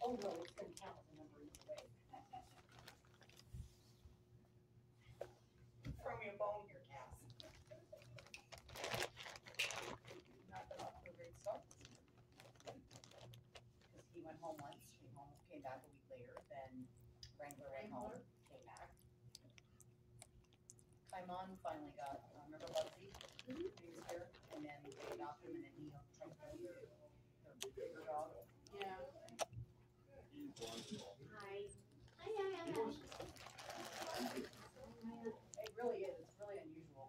Oh no, it's gonna count as a number either way. Throw me a bone here, Cass. Not that off to a great start. Because he went home once, came back a week later, then Wrangler went home, came back. Kaimon finally got, remember Bugsy? He was here, and then they adopted him, and then he tried to kill the bigger dog. Yeah. Hi. Hi. It really is. It's really unusual.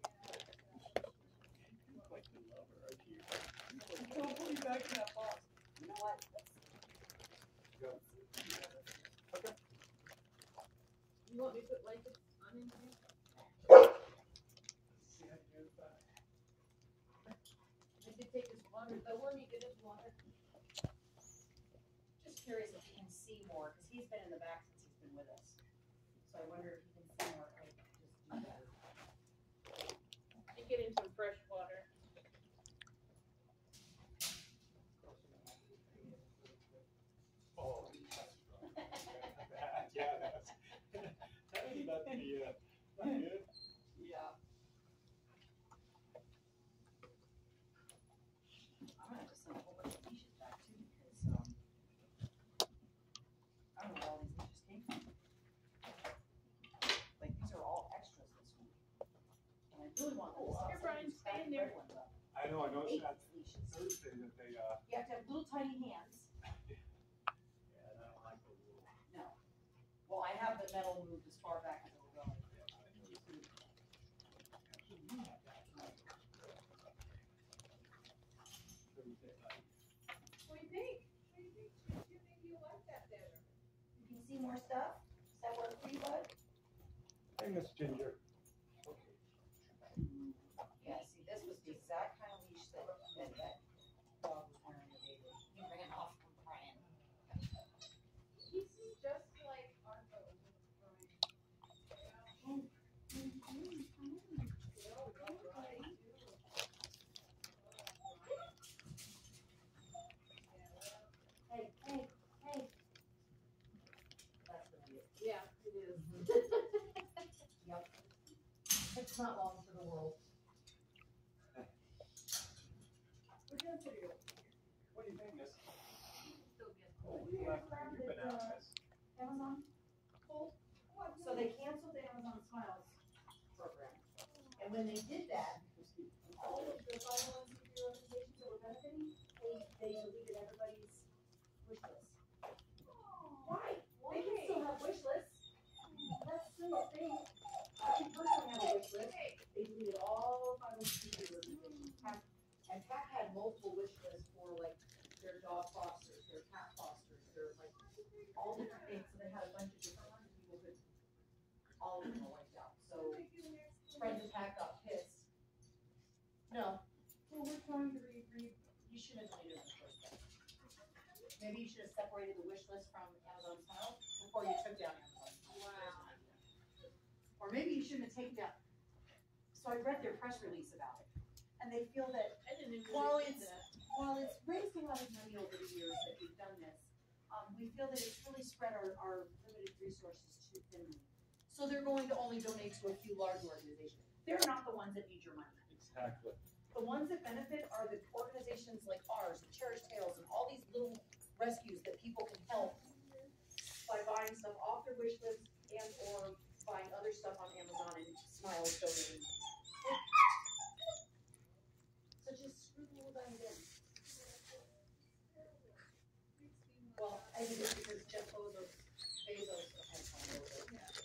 You look like you love her, aren't you? Don't put me back in that box. You know what? Go. Okay. You want me to put blankets on him? I did take his water. The one you get his water. Just curious if he can see more, because he's been in the back since he's been with us. So I wonder if he can see more. I just do that. You get him some fresh water. Oh, yeah, that's not the not good. Yeah. I'm gonna have to send a whole bunch of leashes back too, because I don't know where all these leashes came from. Like these are all extras this week, and I really want those. Here, Brian, stay in there. I know, I noticed that leashes. Thursday that they You have to have little tiny hands. yeah, I don't like those little. No. Well, I have the metal moved as far back as it will go. What do you think? What do you think? You think you like that better? You can see more stuff? Does that work for you, bud? Hey, Miss Ginger. Yeah, see, this was the exact kind of leash that dog was wearing the day that he ran off from Brian. He seems just like Arthur. Hey. That's gonna be it. Yeah, it is. Yep. It's not long for the world. What do you think, Miss? Still good. Oh, you've been out, Miss. Amazon pulled. So they canceled the Amazon Smiles program. And when they did that, all of the 501c3 organizations that were benefiting, they deleted everybody's wish list. Why? They can still have wish lists. That's still a thing. I personally have a wish list. They deleted all 501c3 organizations. And PACC had multiple wish lists for like their dog fosters, their cat fosters, their like all different things. So they had a bunch of different ones. People could, all of them were wiped out. So friends of PACC got pissed. No. Well, we're trying to you shouldn't have deleted it in the first place. Maybe you should have separated the wish list from Amazon Smiles before you took down Amazon Smiles. Wow. Or maybe you shouldn't have taken down. So I read their press release about it. And they feel that while it's raised a lot of money over the years that we've done this, we feel that it's really spread our limited resources too thinly. So they're going to only donate to a few large organizations. They're not the ones that need your money. Exactly. The ones that benefit are the organizations like ours, the Cherish Tales, and all these little rescues that people can help by buying stuff off their wish list and or buying other stuff on Amazon and Smiles donating. So just screw the little guy in. Well, I think it's because Jeff Bezos it's because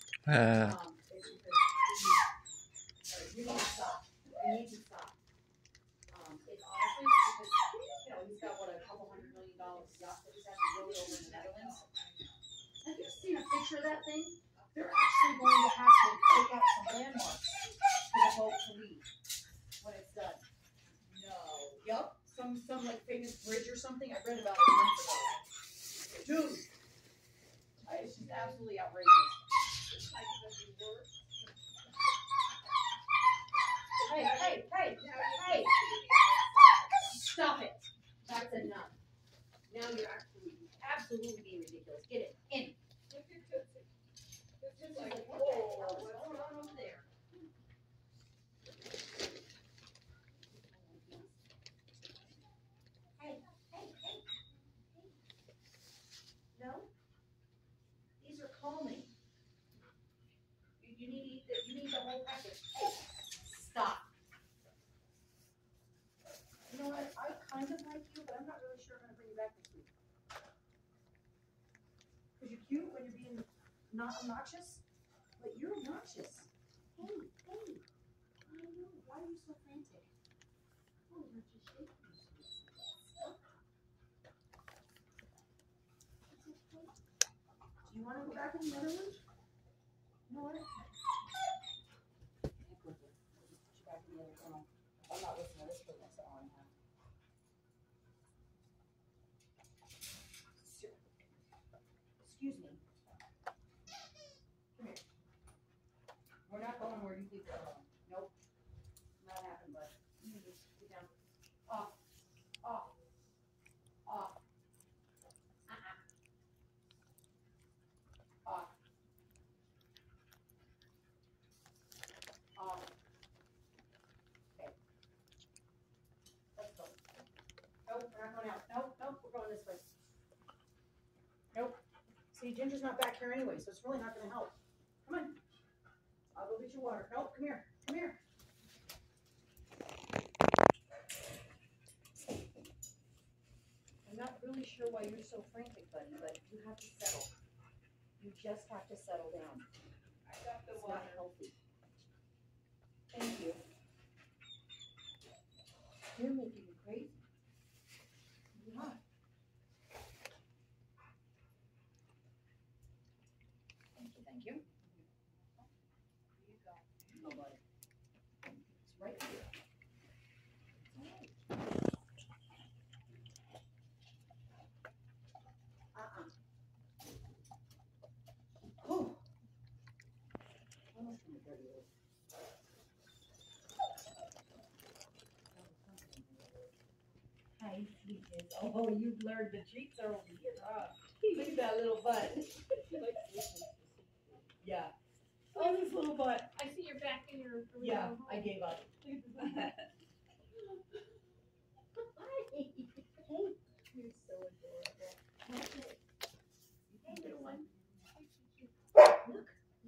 we need to stop. We need to stop. It's honestly because, he's got what, a couple $100 million yacht that he's having rowed over in the Netherlands. Have you seen a picture of that thing? They're actually going to have to take out some landmarks for the boat to leave when it's done. No. Yup. Some like famous bridge or something. I read about it months ago. Dude. It's just absolutely outrageous. Hey. Stop it. That's enough. Now you're absolutely need the whole package. Hey, stop. You know what, I kind of like you, but I'm not really sure I'm gonna bring you back this week. Cause you're cute when you're being not obnoxious, but you're obnoxious. Hey, I know, why are you so frantic? Oh, you're just shaking. Stop. It's okay. Do you wanna go back in the other one? You know what? Heck with it. I'll just put you back in the other kennel. I'm not listening to this for the next hour and a half. Excuse me. Come here. We're not going where you think we're going. Nope. Not happening, bud. You need to get down. Off. Off. Off. Off. Off. Okay. Let's go. Nope, we're not going out. Nope, we're going this way. Nope. See, Ginger's not back here anyway, so it's really not gonna help. Come on. I'll go get your water. Nope, come here. Come here. I'm not really sure why you're so frantic, buddy, but you have to settle. You just have to settle down. I got the It's water. not healthy. Thank you. You're making me crazy. You are. Thank you. Here you go. No, bud. It's right here. It's all right. Whew. Almost gonna dirty it. Hi, sweetness. Oh, you blurred the treats are over here. Look at that little butt. She likes this. Yeah. Oh, this little butt. I see you're back in your. Yeah, I gave up. Hey, You're so adorable. hey, little one. Look.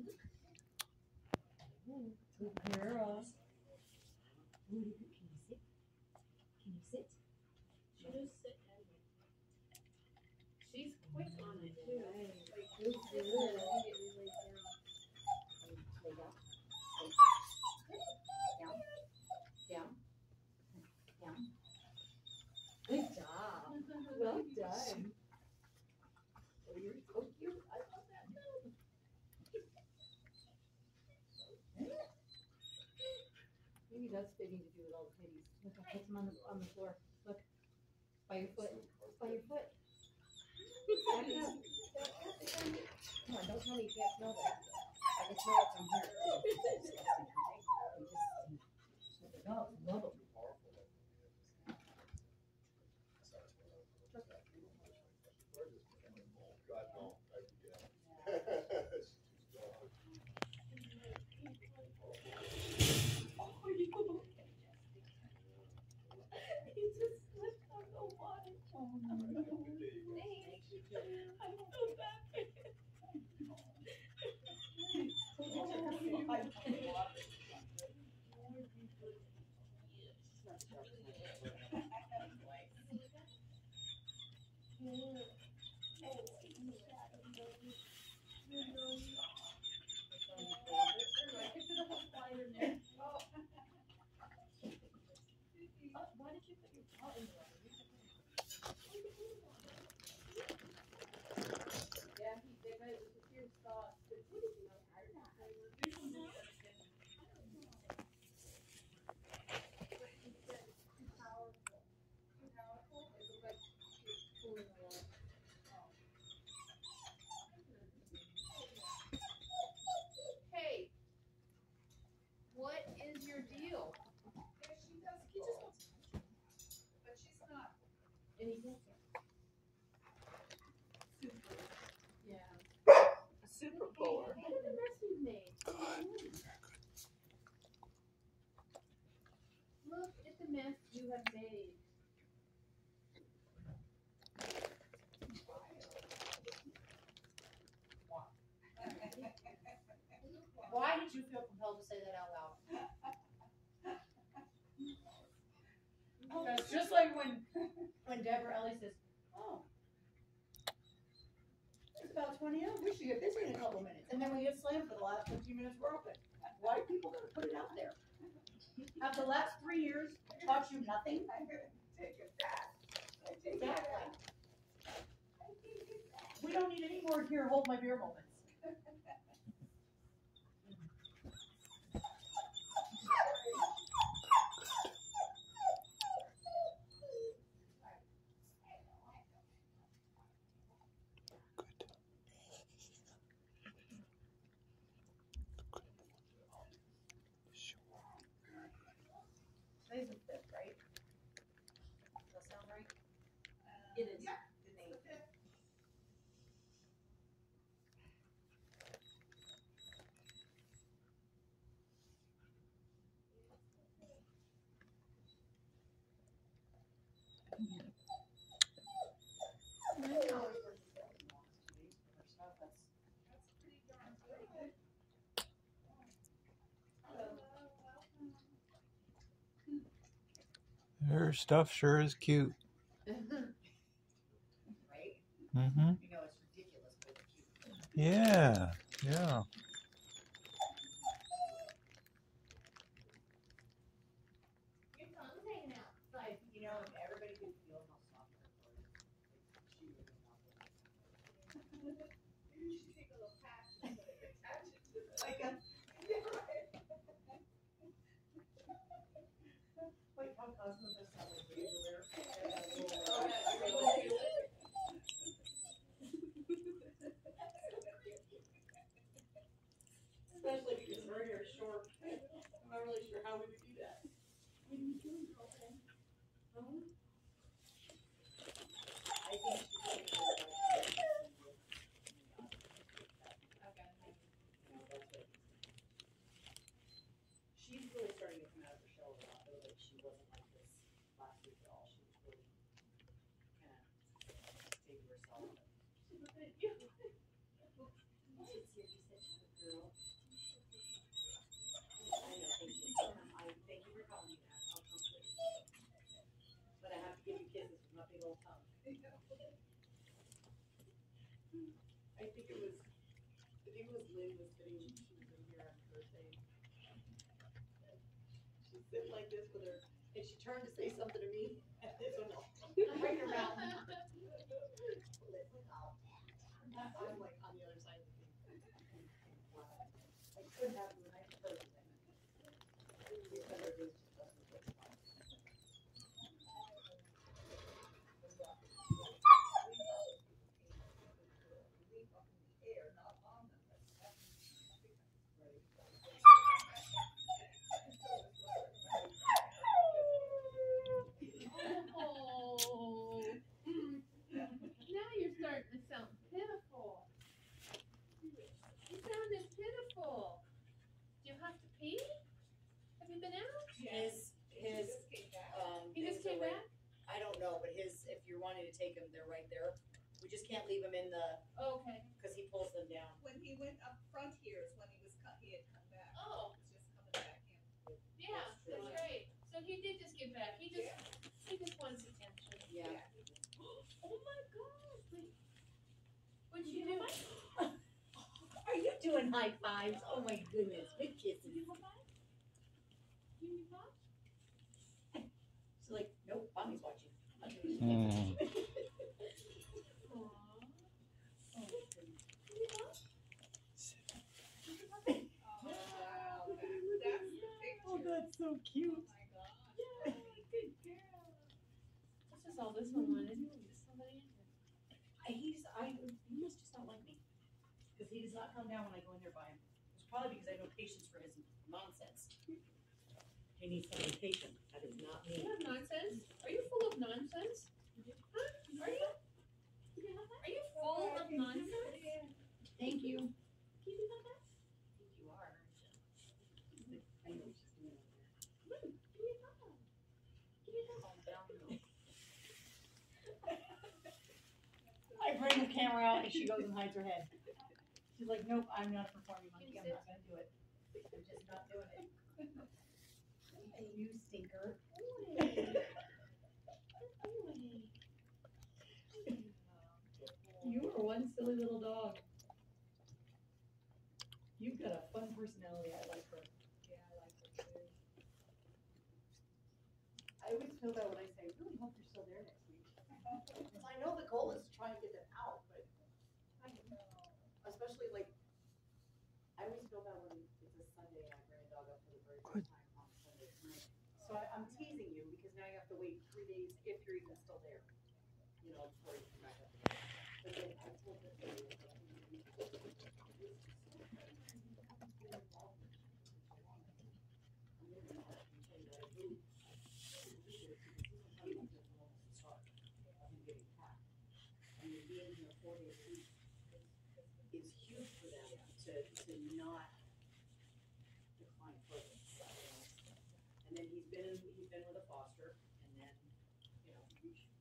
Good girl. Can you sit? Can you sit? She just sit down. She's quick on it too. Like this is immediately laid down. Lay down. Down. Down. Good job. Well done. Oh, you're so cute. I love that. Maybe that's fitting to do with all the kitties. Look, I put them on the floor. Look. By your foot. By your foot. Back up. Come on, don't tell me you can't smell that. I can smell it from here. No, love them. He just slipped on the water. Oh, no. I'm so bad. Why did you put your paw in the water? Yeah, they made it with the pure sauce. But what did you know? Too powerful. Too powerful? It looked like you're pulling a lot. Hey, what is your deal? Yeah, she does. He just wants to touch her. But she's not. And he gets her. Super. Yeah. A super bowler. Look at the mess we've made. Look at the mess you have made. Why did you feel compelled to say that out loud. That's just like when Deborah Ellie says, "Oh, it's about 20 hours. We should get busy in a couple minutes," and then we get slammed for the last 15 minutes we're open. Why are people gonna put it out there? Have the last 3 years taught you nothing? I'm gonna take it back. Exactly. We don't need any more here. Hold my beer moments. Today's the 5th, right? Does that sound right? It is. Yeah. It's the 5th. Her stuff sure is cute. Right? Mm-hmm. You know it's ridiculous, but it's cute. Yeah. Yeah. Your tongue's hanging out. Like, you know, if everybody could feel how soft her throat is. Like, she would not be. You should take a little patch and put it, attach it to the. Like a, yeah, right. Like how Cosmo does that with underwear. Especially because her hair is short. I'm not really sure how we would do that. I think she would. She's really starting to come out of her shell a lot, though. Like she wasn't like this last week at all. She was really kind of taking herself. Thank you. You said she's a girl. I know. Thank you. Thank you for calling me that. I'll come through. But I have to give you kisses with my big old tongue. I think it was Lynn was sitting. She was in here on Thursday. She's sitting like this with her, and she turned to say something to me, and this one right around. I'm like on the other side of the thing. I couldn't have the nice person. Now you're starting to sound pitiful. You sounded pitiful. Do you have to pee? Have you been out? His He just came back? I don't know, but if you're wanting to take them, they're right there. We just can't leave them in the, Okay. because he pulls them down. When he went up front here is when he had come back. Oh. He was just coming back in. Yeah, that's right. So he did just get back. He just wants attention. Yeah. Oh my gosh. What'd you do? Are you doing high fives? Oh my goodness, big kisses. Did you go back? You need pop? She's like, nope, mommy's watching. Mm. Wow, that's the picture. Oh, that's so cute. Oh my gosh. Yeah, good girl. This is all this one wanted. There's somebody in here. He must just not like me. Because he does not come down when I go in there by him. It's probably because I have no patience for his nonsense. He needs somebody patient. That is not me. You have nonsense? Are you full of nonsense? Huh? Are you? Are you full of nonsense? Thank you. Can you do that? You are, aren't you? I know what she's doing over there. Come on, give me a pop. Give me a pop. Calm down. I bring the camera out and she goes and hides her head. She's like, nope, I'm not a performing monkey. I'm not gonna do it. I'm just not doing it. Hey, you stinker. You are one silly little dog. You've got a fun personality. I like her. Yeah, I like it too. I always feel that when I say, I really hope you're still there next week. Because I know the goal is to try and get them out, but I know. especially like, I always feel that when it's a Sunday and I bring a dog up for the very first time on Sunday night. So I'm teasing you because now you have to wait 3 days if you're even still there, you know, before you come back up again. But then I told her, being here 4 days a week is huge for them to not decline further. And then he's been with a foster, and then, you know,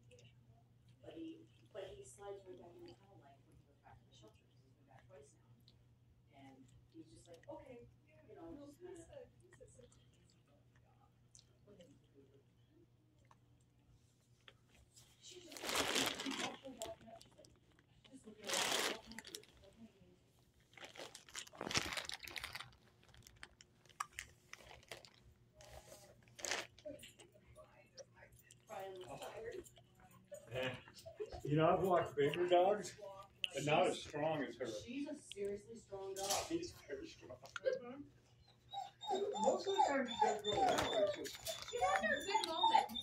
but he slides right back in the kennel life when he goes back to the shelter, because he's been back twice now. And he's just like, okay, you know, No, just he's kinda. such an easy going dog. She's just walking up, she's like, just looking at me, what can I do? What can I do? Brian was tired. You know, I've walked bigger dogs, but not as strong as her. She's a seriously strong dog. She's very strong. Mm-hmm. Most of the time she does real well. It's just She has her good moments.